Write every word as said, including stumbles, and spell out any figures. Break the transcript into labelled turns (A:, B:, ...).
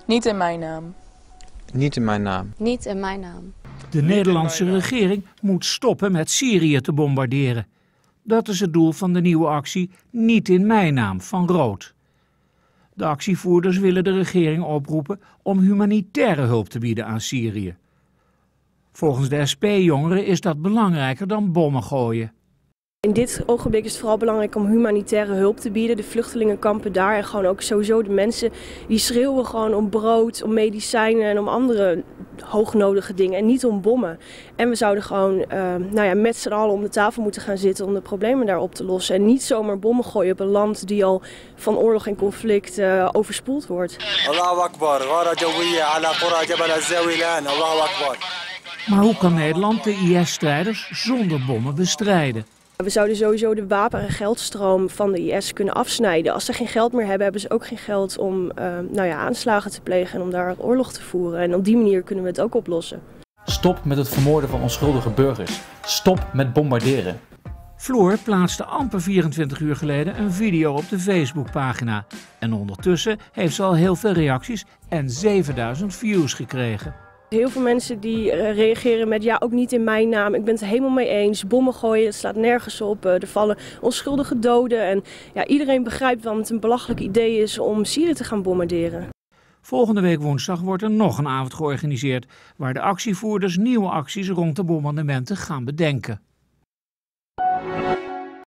A: Niet in mijn naam.
B: Niet in mijn naam.
C: Niet in mijn naam.
D: De Nederlandse regering moet stoppen met Syrië te bombarderen. Dat is het doel van de nieuwe actie Niet in mijn naam van Rood. De actievoerders willen de regering oproepen om humanitaire hulp te bieden aan Syrië. Volgens de S P-jongeren is dat belangrijker dan bommen gooien.
E: In dit ogenblik is het vooral belangrijk om humanitaire hulp te bieden. De vluchtelingenkampen daar en gewoon ook sowieso de mensen die schreeuwen gewoon om brood, om medicijnen en om andere hoognodige dingen en niet om bommen. En we zouden gewoon uh, nou ja, met z'n allen om de tafel moeten gaan zitten om de problemen daar op te lossen. En niet zomaar bommen gooien op een land die al van oorlog en conflict uh, overspoeld wordt. Allahu Akbar.
D: Maar hoe kan Nederland de I S-strijders zonder bommen bestrijden?
E: We zouden sowieso de wapen- en geldstroom van de I S kunnen afsnijden. Als ze geen geld meer hebben, hebben ze ook geen geld om uh, nou ja, aanslagen te plegen en om daar oorlog te voeren. En op die manier kunnen we het ook oplossen.
F: Stop met het vermoorden van onschuldige burgers. Stop met bombarderen.
D: Floor plaatste amper vierentwintig uur geleden een video op de Facebookpagina. En ondertussen heeft ze al heel veel reacties en zevenduizend views gekregen.
E: Heel veel mensen die uh, reageren met ja, ook niet in mijn naam. Ik ben het er helemaal mee eens. Bommen gooien, het slaat nergens op. Uh, er vallen onschuldige doden. En ja, iedereen begrijpt waarom het een belachelijk idee is om Syrië te gaan bombarderen.
D: Volgende week woensdag wordt er nog een avond georganiseerd waar de actievoerders nieuwe acties rond de bombardementen gaan bedenken.